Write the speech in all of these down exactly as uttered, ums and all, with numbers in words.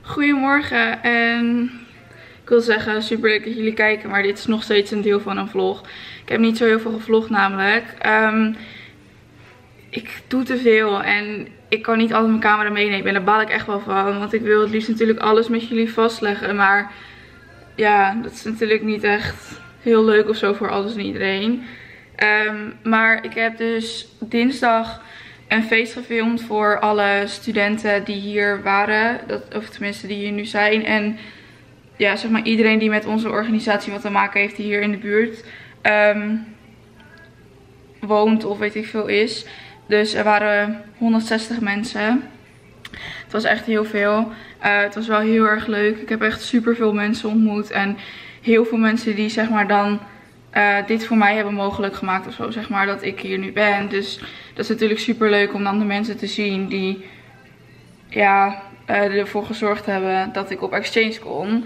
Goedemorgen en ik wil zeggen super leuk dat jullie kijken, maar dit is nog steeds een deel van een vlog. Ik heb niet zo heel veel gevlogd namelijk. Um, ik doe te veel en ik kan niet altijd mijn camera meenemen en daar baal ik echt wel van. Want ik wil het liefst natuurlijk alles met jullie vastleggen, maar ja, dat is natuurlijk niet echt heel leuk of zo voor alles en iedereen. Um, maar ik heb dus dinsdag een feest gefilmd voor alle studenten die hier waren. Dat, of tenminste die hier nu zijn. En ja, zeg maar iedereen die met onze organisatie wat te maken heeft die hier in de buurt um, woont of weet ik veel is. Dus er waren honderdzestig mensen. Het was echt heel veel. Uh, het was wel heel erg leuk. Ik heb echt super veel mensen ontmoet. En heel veel mensen die zeg maar dan uh, dit voor mij hebben mogelijk gemaakt of zo. Zeg maar dat ik hier nu ben. Dus dat is natuurlijk super leuk om dan de mensen te zien die ja, uh, ervoor gezorgd hebben dat ik op exchange kon.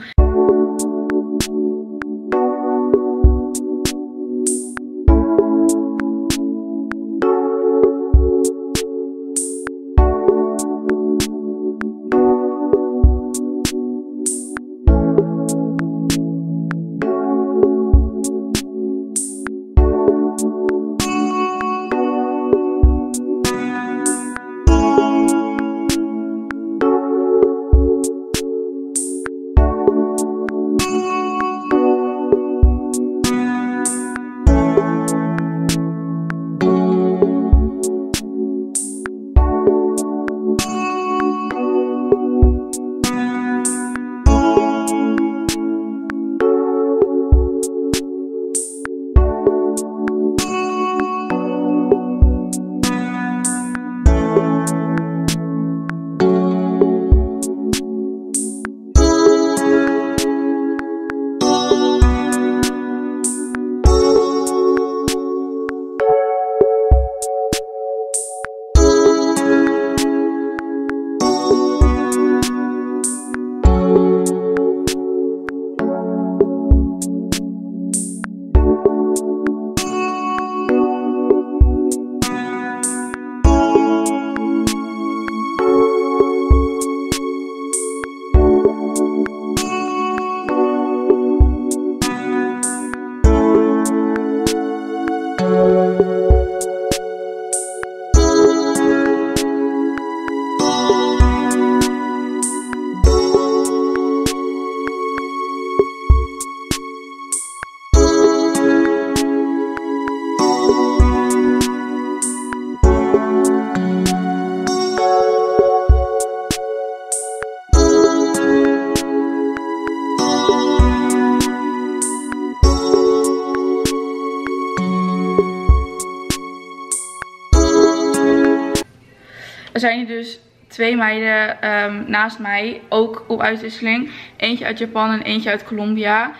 Er zijn hier dus twee meiden um, naast mij, ook op uitwisseling. Eentje uit Japan en eentje uit Colombia.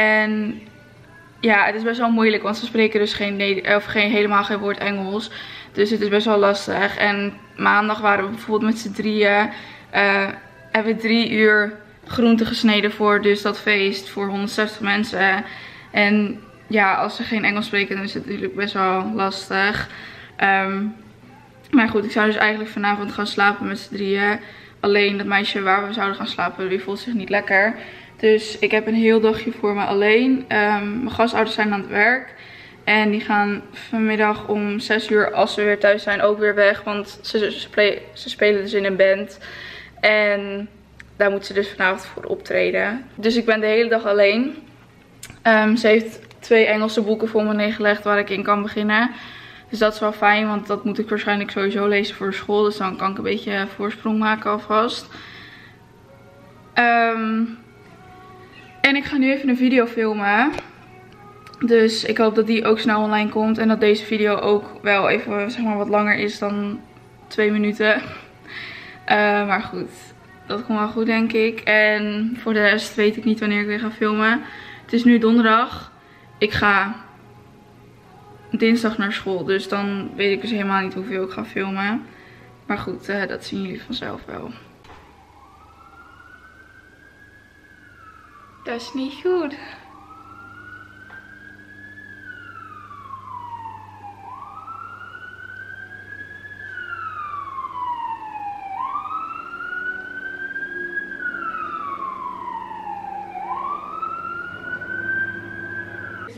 En ja, het is best wel moeilijk, want ze spreken dus geen, of geen, helemaal geen woord Engels. Dus het is best wel lastig. En maandag waren we bijvoorbeeld met z'n drieën. Uh, hebben we drie uur groenten gesneden voor dus dat feest voor honderdzestig mensen. En ja, als ze geen Engels spreken, dan is het natuurlijk best wel lastig. Um, Maar goed, ik zou dus eigenlijk vanavond gaan slapen met z'n drieën. Alleen dat meisje waar we zouden gaan slapen, die voelt zich niet lekker. Dus ik heb een heel dagje voor me alleen. Um, mijn gastouders zijn aan het werk. En die gaan vanmiddag om zes uur, als ze weer thuis zijn, ook weer weg. Want ze, ze, spelen, ze spelen dus in een band. En daar moet ze dus vanavond voor optreden. Dus ik ben de hele dag alleen. Um, ze heeft twee Engelse boeken voor me neergelegd waar ik in kan beginnen. Dus dat is wel fijn, want dat moet ik waarschijnlijk sowieso lezen voor de school. Dus dan kan ik een beetje voorsprong maken alvast. Um, en ik ga nu even een video filmen. Dus ik hoop dat die ook snel online komt. En dat deze video ook wel even zeg maar, wat langer is dan twee minuten. Uh, maar goed, dat komt wel goed denk ik. En voor de rest weet ik niet wanneer ik weer ga filmen. Het is nu donderdag. Ik ga dinsdag naar school. Dus dan weet ik dus helemaal niet hoeveel ik ga filmen. Maar goed, uh, dat zien jullie vanzelf wel. Dat is niet goed.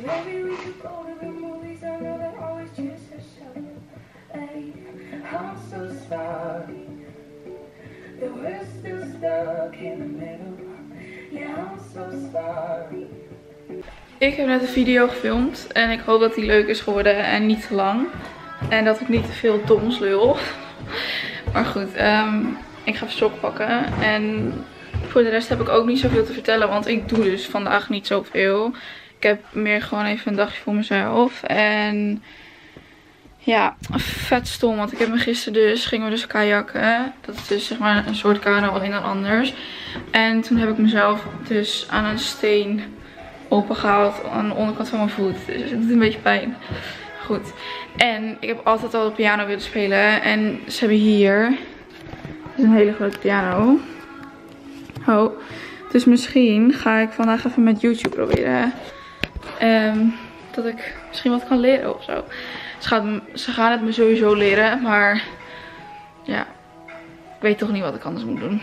Ik heb net een video gefilmd en ik hoop dat die leuk is geworden en niet te lang. En dat ik niet te veel doms lul. Maar goed, um, ik ga even sok pakken. En voor de rest heb ik ook niet zoveel te vertellen, want ik doe dus vandaag niet zoveel. Ik heb meer gewoon even een dagje voor mezelf. En ja, vet stom, want ik heb me gisteren dus, gingen we dus kajakken. Dat is dus zeg maar een soort kano, alleen dan anders. En toen heb ik mezelf dus aan een steen opengehaald aan de onderkant van mijn voet. Dus het doet een beetje pijn. Goed. En ik heb altijd al de piano willen spelen. En ze hebben hier, dit is een hele grote piano. Oh. Dus misschien ga ik vandaag even met YouTube proberen. Um, dat ik misschien wat kan leren of zo. Ze, gaat, ze gaan het me sowieso leren. Maar ja, ik weet toch niet wat ik anders moet doen.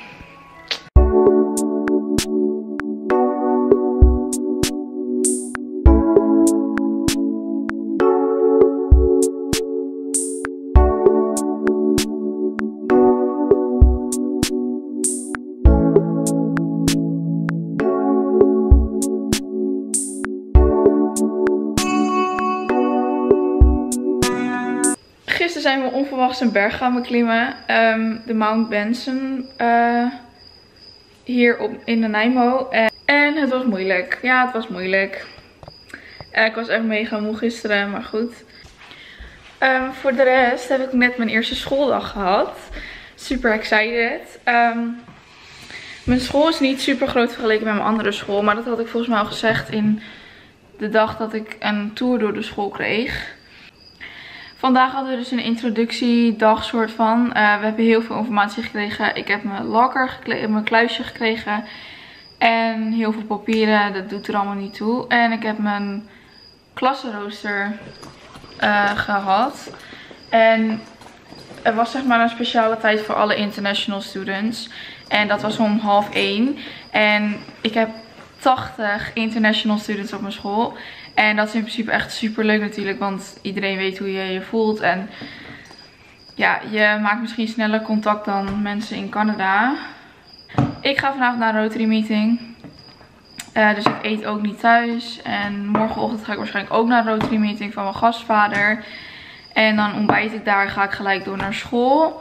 Gisteren zijn we onverwachts een berg gaan beklimmen. Um, de Mount Benson. Uh, hier op, in de Nijmo. En, en het was moeilijk. Ja, het was moeilijk. Uh, ik was echt mega moe gisteren, maar goed. Um, voor de rest heb ik net mijn eerste schooldag gehad. Super excited. Um, mijn school is niet super groot vergeleken met mijn andere school. Maar dat had ik volgens mij al gezegd in de dag dat ik een tour door de school kreeg. Vandaag hadden we dus een introductiedag soort van. Uh, we hebben heel veel informatie gekregen. Ik heb mijn locker, mijn kluisje gekregen. En heel veel papieren. Dat doet er allemaal niet toe. En ik heb mijn klassenrooster uh, gehad. En er was zeg maar een speciale tijd voor alle international students. En dat was om half één. En ik heb tachtig international students op mijn school. En dat is in principe echt super leuk natuurlijk, want iedereen weet hoe je je voelt. En ja, je maakt misschien sneller contact dan mensen in Canada. Ik ga vanavond naar een Rotary meeting. Uh, dus ik eet ook niet thuis. En morgenochtend ga ik waarschijnlijk ook naar een Rotary meeting van mijn gastvader. En dan ontbijt ik daar, ga ik gelijk door naar school.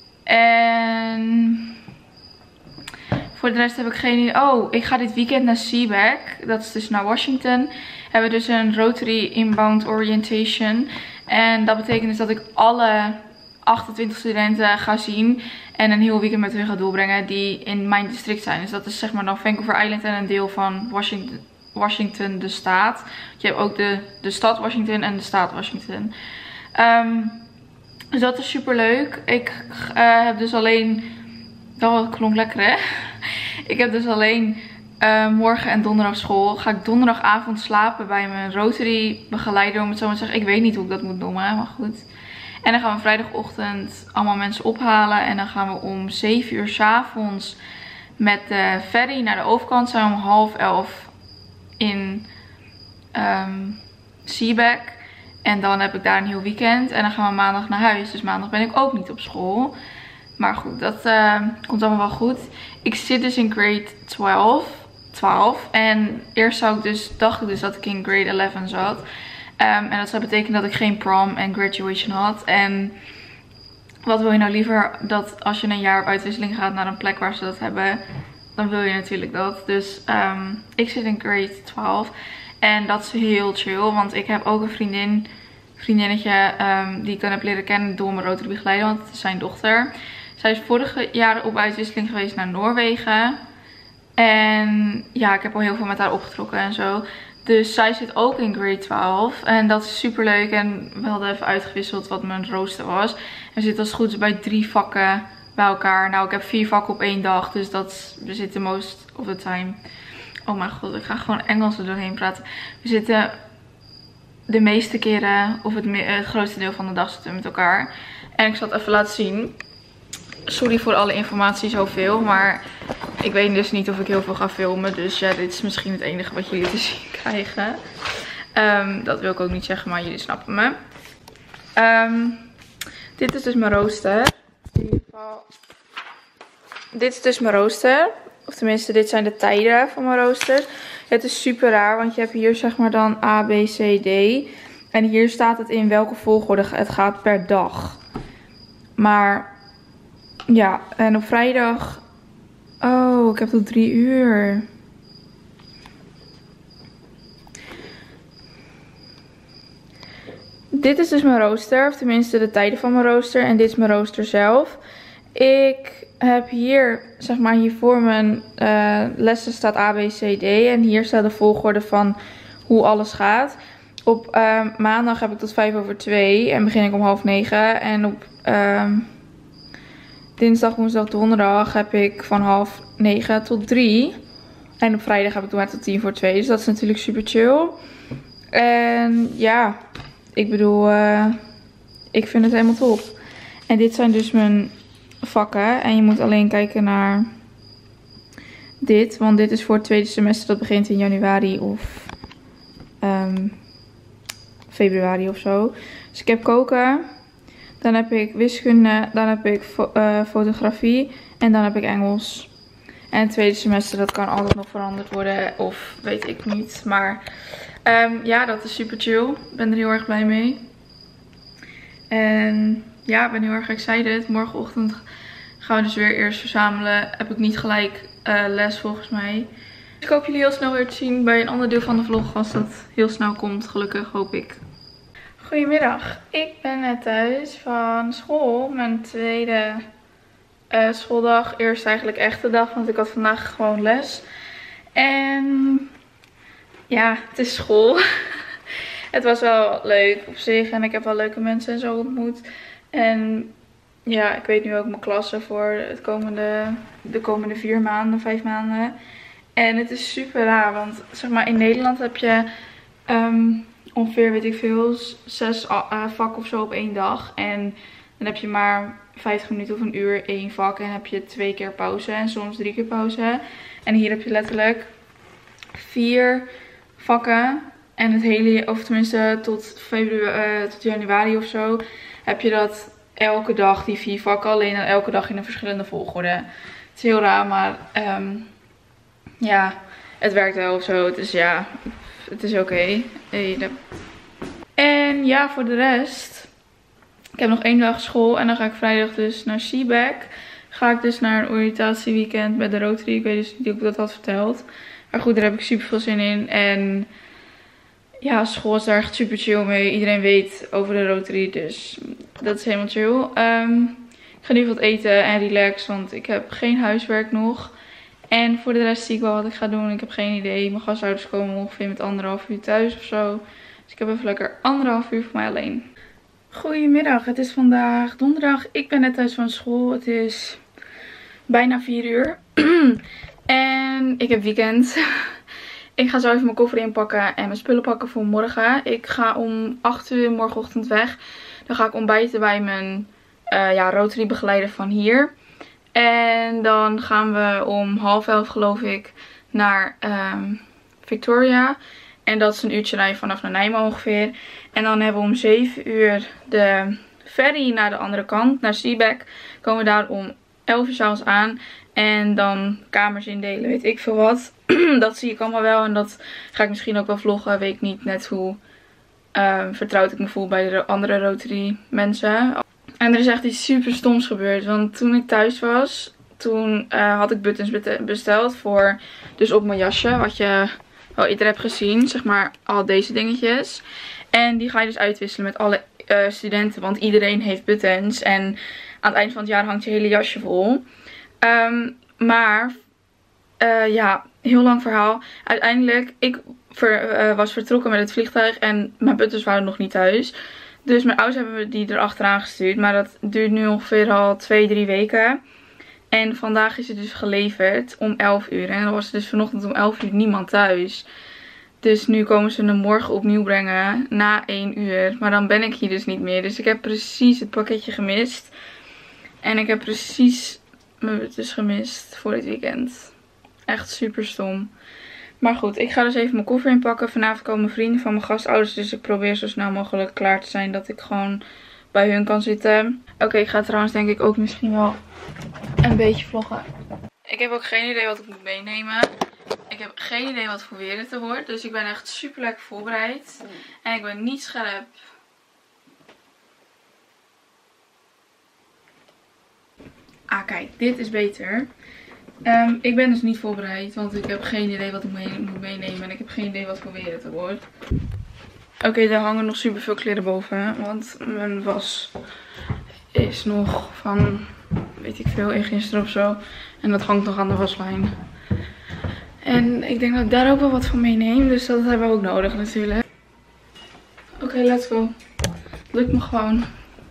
En voor de rest heb ik geen idee. Oh, ik ga dit weekend naar Seaback. Dat is dus naar Washington. Hebben we dus een Rotary Inbound Orientation. En dat betekent dus dat ik alle achtentwintig studenten ga zien. En een heel weekend met hun ga doorbrengen die in mijn district zijn. Dus dat is zeg maar dan Vancouver Island en een deel van Washington, Washington de staat. Je hebt ook de, de stad Washington en de staat Washington. Um, dus dat is super leuk. Ik uh, heb dus alleen... Dat klonk lekker hè. Ik heb dus alleen uh, morgen en donderdag school. Ga ik donderdagavond slapen bij mijn Rotary begeleider, om het zo maar te zeggen. Ik weet niet hoe ik dat moet noemen, maar goed. En dan gaan we vrijdagochtend allemaal mensen ophalen. En dan gaan we om zeven uur 's avonds met de ferry naar de overkant. Zijn we om half elf in um, Seaback. En dan heb ik daar een heel weekend. En dan gaan we maandag naar huis. Dus maandag ben ik ook niet op school. Maar goed, dat uh, komt allemaal wel goed. Ik zit dus in grade twaalf. twaalf. En eerst zou ik dus, dacht ik dus dat ik in grade elf zat. Um, en dat zou betekenen dat ik geen prom en graduation had. En wat wil je nou liever? Dat als je een jaar op uitwisseling gaat naar een plek waar ze dat hebben, dan wil je natuurlijk dat. Dus um, ik zit in grade twaalf. En dat is heel chill. Want ik heb ook een vriendin, vriendinnetje um, die ik dan heb leren kennen door mijn Rotary begeleider. Want het is zijn dochter. Zij is vorige jaren op uitwisseling geweest naar Noorwegen. En ja, ik heb al heel veel met haar opgetrokken en zo. Dus zij zit ook in grade twaalf. En dat is super leuk. En we hadden even uitgewisseld wat mijn rooster was. En zit als het goed is bij drie vakken bij elkaar. Nou, ik heb vier vakken op één dag. Dus dat, we zitten most of the time. Oh mijn god, ik ga gewoon Engels er doorheen praten. We zitten de meeste keren, of het, het grootste deel van de dag zitten we met elkaar. En ik zal het even laten zien. Sorry voor alle informatie zoveel, maar ik weet dus niet of ik heel veel ga filmen. Dus ja, dit is misschien het enige wat jullie te zien krijgen. Um, dat wil ik ook niet zeggen, maar jullie snappen me. Um, dit is dus mijn rooster. In ieder geval. Dit is dus mijn rooster. Of tenminste, dit zijn de tijden van mijn rooster. Het is super raar, want je hebt hier zeg maar dan A, B, C, D. En hier staat het in welke volgorde het gaat per dag. Maar ja, en op vrijdag... Oh, ik heb tot drie uur. Dit is dus mijn rooster, of tenminste de tijden van mijn rooster. En dit is mijn rooster zelf. Ik heb hier, zeg maar hier voor mijn uh, lessen staat A, B, C, D. En hier staat de volgorde van hoe alles gaat. Op uh, maandag heb ik tot vijf over twee en begin ik om half negen. En op uh, dinsdag, woensdag, donderdag heb ik van half negen tot drie. En op vrijdag heb ik toen maar tot tien voor twee. Dus dat is natuurlijk super chill. En ja, ik bedoel, uh, ik vind het helemaal top. En dit zijn dus mijn vakken. En je moet alleen kijken naar dit. Want dit is voor het tweede semester. Dat begint in januari of um, februari of zo. Dus ik heb koken. Dan heb ik wiskunde. Dan heb ik fo uh, fotografie. En dan heb ik Engels. En het tweede semester, dat kan altijd nog veranderd worden. Of weet ik niet. Maar um, ja, dat is super chill. Ik ben er heel erg blij mee. En ja, ik ben heel erg excited. Morgenochtend gaan we dus weer eerst verzamelen. Heb ik niet gelijk uh, les volgens mij. Dus ik hoop jullie heel snel weer te zien bij een ander deel van de vlog. Als dat heel snel komt, gelukkig hoop ik. Goedemiddag. Ik ben net thuis van school. Mijn tweede uh, schooldag. Eerst eigenlijk echte dag, want ik had vandaag gewoon les. En ja, het is school. Het was wel leuk op zich en ik heb wel leuke mensen en zo ontmoet. En ja, ik weet nu ook mijn klassen voor het komende, de komende vier maanden, vijf maanden. En het is super raar, want zeg maar in Nederland heb je um, ongeveer, weet ik veel, zes uh, vakken of zo op één dag. En dan heb je maar vijftig minuten of een uur één vak en heb je twee keer pauze en soms drie keer pauze. En hier heb je letterlijk vier vakken. En het hele, of tenminste tot, februari, uh, tot januari of zo, heb je dat elke dag, die vier vakken, alleen dan elke dag in een verschillende volgorde. Het is heel raar, maar um, ja, het werkt wel of zo. Het is ja, het is oké. Okay. En ja, voor de rest, ik heb nog één dag school en dan ga ik vrijdag dus naar Seaback. Ga ik dus naar een oriëntatieweekend met de Rotary. Ik weet dus niet of ik dat had verteld. Maar goed, daar heb ik super veel zin in. En ja, school is daar echt super chill mee. Iedereen weet over de Rotary, dus dat is helemaal chill. Um, ik ga nu wat eten en relax, want ik heb geen huiswerk nog. En voor de rest zie ik wel wat ik ga doen. Ik heb geen idee. Mijn gastouders komen ongeveer met anderhalf uur thuis of zo. Dus ik heb even lekker anderhalf uur voor mij alleen. Goedemiddag, het is vandaag donderdag. Ik ben net thuis van school. Het is bijna vier uur. En ik heb weekend. Ik ga zo even mijn koffer inpakken en mijn spullen pakken voor morgen. Ik ga om acht uur morgenochtend weg. Dan ga ik ontbijten bij mijn uh, ja, Rotary begeleider van hier. En dan gaan we om half elf geloof ik naar um, Victoria. En dat is een uurtje rijden vanaf naar Nijmegen ongeveer. En dan hebben we om zeven uur de ferry naar de andere kant, naar Seaback. Komen we daar om elf uur 's avonds aan. En dan kamers indelen, weet ik veel wat. Dat zie ik allemaal wel. En dat ga ik misschien ook wel vloggen. Weet ik niet net hoe uh, vertrouwd ik me voel bij de andere Rotary mensen. En er is echt iets super stoms gebeurd. Want toen ik thuis was, toen uh, had ik buttons besteld voor, dus op mijn jasje. Wat je wel eerder hebt gezien. Zeg maar al deze dingetjes. En die ga je dus uitwisselen met alle uh, studenten. Want iedereen heeft buttons. En aan het eind van het jaar hangt je hele jasje vol. Um, maar uh, ja, heel lang verhaal. Uiteindelijk, ik ver, uh, was vertrokken met het vliegtuig en mijn buttons waren nog niet thuis. Dus mijn ouders hebben die erachteraan gestuurd. Maar dat duurt nu ongeveer al twee, drie weken. En vandaag is het dus geleverd om elf uur. En dan was er dus vanochtend om elf uur niemand thuis. Dus nu komen ze hem morgen opnieuw brengen na één uur. Maar dan ben ik hier dus niet meer. Dus ik heb precies het pakketje gemist. En ik heb precies mijn buttons gemist voor dit weekend. Echt super stom. Maar goed, ik ga dus even mijn koffer inpakken. Vanavond komen vrienden van mijn gastouders. Dus ik probeer zo snel mogelijk klaar te zijn dat ik gewoon bij hun kan zitten. Oké, okay, ik ga trouwens denk ik ook misschien wel een beetje vloggen. Ik heb ook geen idee wat ik moet meenemen. Ik heb geen idee wat voor weer het wordt. Dus ik ben echt super lekker voorbereid. En ik ben niet scherp. Ah kijk, dit is beter. Um, ik ben dus niet voorbereid. Want ik heb geen idee wat ik mee moet meenemen. En ik heb geen idee wat voor weer het wordt. Oké, okay, er hangen nog super veel kleren boven. Want mijn was is nog van, weet ik veel, eergisteren of zo. En dat hangt nog aan de waslijn. En ik denk dat ik daar ook wel wat van meeneem. Dus dat hebben we ook nodig natuurlijk. Oké, okay, let's go. Lukt me gewoon.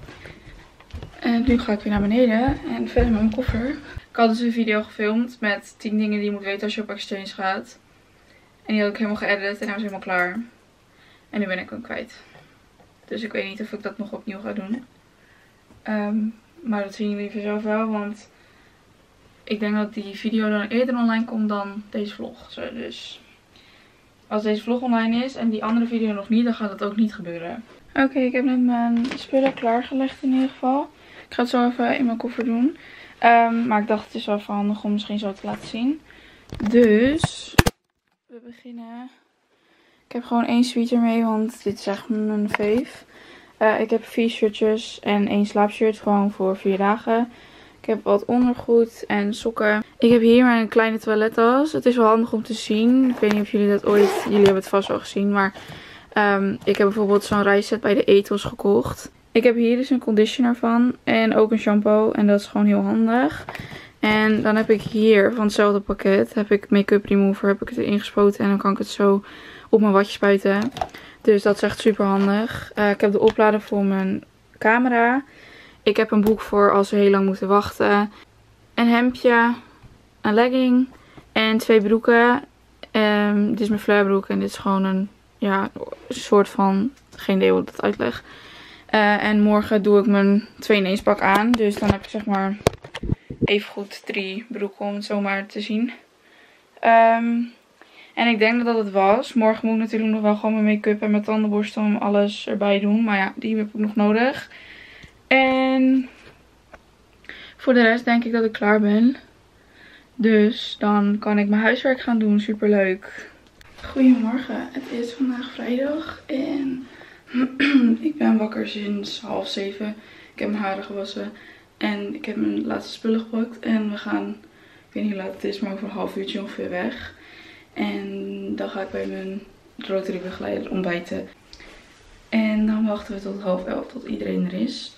En nu ga ik weer naar beneden. En verder met mijn koffer. Ik had dus een video gefilmd met tien dingen die je moet weten als je op exchange gaat. En die had ik helemaal geëdit en hij was helemaal klaar. En nu ben ik hem kwijt. Dus ik weet niet of ik dat nog opnieuw ga doen. Um, maar dat zien jullie vanzelf wel. Want ik denk dat die video dan eerder online komt dan deze vlog. Zo, dus als deze vlog online is en die andere video nog niet, dan gaat dat ook niet gebeuren. Oké, okay, ik heb net mijn spullen klaargelegd in ieder geval. Ik ga het zo even in mijn koffer doen. Um, maar ik dacht het is wel even handig om misschien zo te laten zien. Dus we beginnen. Ik heb gewoon één sweater mee, want dit is echt mijn fave. Uh, ik heb vier shirtjes en één slaapshirt, gewoon voor vier dagen. Ik heb wat ondergoed en sokken. Ik heb hier mijn kleine toilettas. Het is wel handig om te zien. Ik weet niet of jullie dat ooit... Jullie hebben het vast wel gezien, maar um, ik heb bijvoorbeeld zo'n reisset bij de Ethos gekocht. Ik heb hier dus een conditioner van en ook een shampoo en dat is gewoon heel handig. En dan heb ik hier van hetzelfde pakket, heb ik make-up remover, heb ik het erin gespoten en dan kan ik het zo op mijn watje spuiten. Dus dat is echt super handig. Uh, ik heb de oplader voor mijn camera. Ik heb een boek voor als we heel lang moeten wachten. Een hemdje, een legging en twee broeken. Um, dit is mijn flairbroek en dit is gewoon een, ja, een soort van, geen idee hoe ik dat uitleg. Uh, en morgen doe ik mijn twee in één pak aan. Dus dan heb ik zeg maar even goed drie broeken om het zomaar te zien. Um, en ik denk dat dat het was. Morgen moet ik natuurlijk nog wel gewoon mijn make-up en mijn tandenborstel en alles erbij doen. Maar ja, die heb ik nog nodig. En voor de rest denk ik dat ik klaar ben. Dus dan kan ik mijn huiswerk gaan doen. Super leuk. Goedemorgen. Het is vandaag vrijdag. En ik ben wakker sinds half zeven. Ik heb mijn haren gewassen. En ik heb mijn laatste spullen gepakt. En we gaan, ik weet niet hoe laat het is, maar over een half uurtje ongeveer weg. En dan ga ik bij mijn Rotary begeleider ontbijten. En dan wachten we tot half elf tot iedereen er is.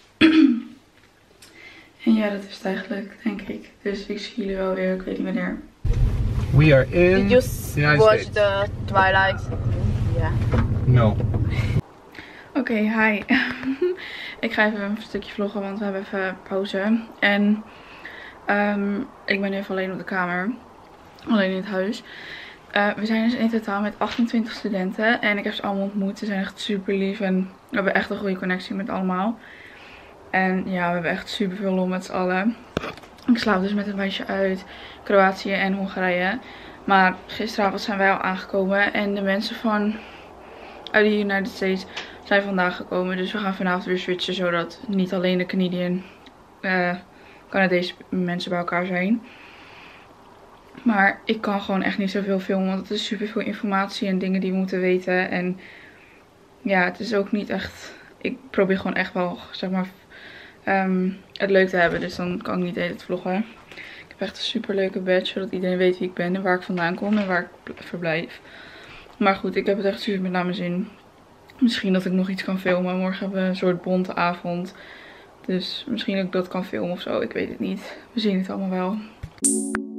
En ja, dat is het eigenlijk, denk ik. Dus ik zie jullie wel weer, ik weet niet wanneer. We are in Did you watch States. the Twilight? Yeah. No. Oké, okay, hi. Ik ga even een stukje vloggen, want we hebben even pauze. En um, ik ben even alleen op de kamer. Alleen in het huis. Uh, we zijn dus in totaal met achtentwintig studenten. En ik heb ze allemaal ontmoet. Ze zijn echt super lief. En we hebben echt een goede connectie met allemaal. En ja, we hebben echt super veel lol met z'n allen. Ik slaap dus met een meisje uit Kroatië en Hongarije. Maar gisteravond zijn wij al aangekomen. En de mensen van uit de United States zijn vandaag gekomen. Dus we gaan vanavond weer switchen. Zodat niet alleen de Canadian uh, Canadese mensen bij elkaar zijn. Maar ik kan gewoon echt niet zoveel filmen. Want het is super veel informatie en dingen die we moeten weten. En ja, het is ook niet echt... Ik probeer gewoon echt wel, zeg maar, um, het leuk te hebben. Dus dan kan ik niet de hele tijd vloggen. Ik heb echt een super leuke badge. Zodat iedereen weet wie ik ben en waar ik vandaan kom en waar ik verblijf. Maar goed, ik heb het echt super met naar mijn zin. Misschien dat ik nog iets kan filmen. Morgen hebben we een soort bonte avond. Dus misschien dat ik dat kan filmen of zo. Ik weet het niet. We zien het allemaal wel.